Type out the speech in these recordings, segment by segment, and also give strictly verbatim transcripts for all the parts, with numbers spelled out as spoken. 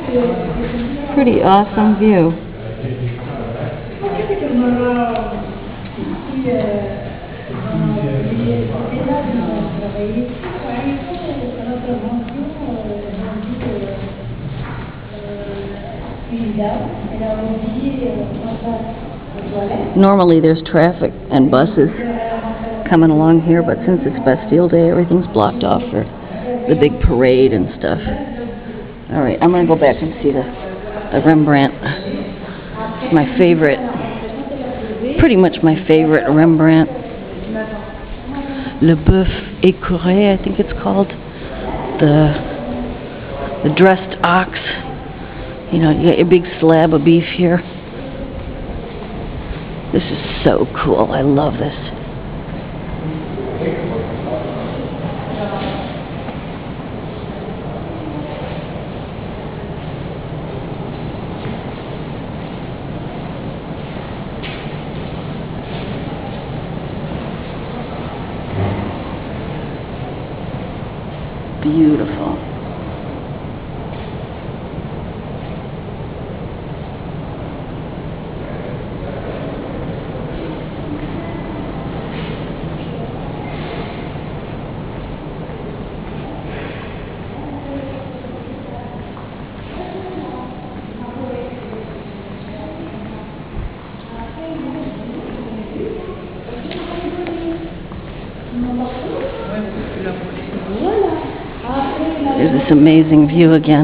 Pretty awesome view. Normally there's traffic and buses coming along here, but since it's Bastille Day, everything's blocked off for the big parade and stuff. Alright, I'm going to go back and see the, the Rembrandt. It's my favorite, pretty much my favorite Rembrandt. Le BOEUF ECORCHE, I think it's called. The, the dressed ox. You know, you got your big slab of beef here. This is so cool. I love this. Beautiful. There's this amazing view again.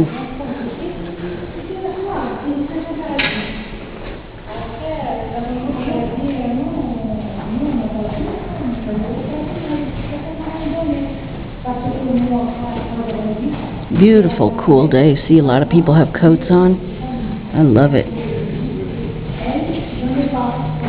Beautiful, cool day. See, a lot of people have coats on. I love it.